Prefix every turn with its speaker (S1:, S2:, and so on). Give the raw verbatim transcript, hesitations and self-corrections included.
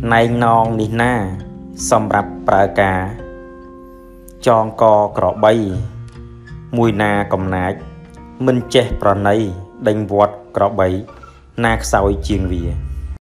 S1: ណៃណងនេះណាសម្រាប់ប្រើការចងកក្របីមួយណាកំណាចមិនចេះប្រណីដេញវត្តក្របីណាខ្សោយជាងវា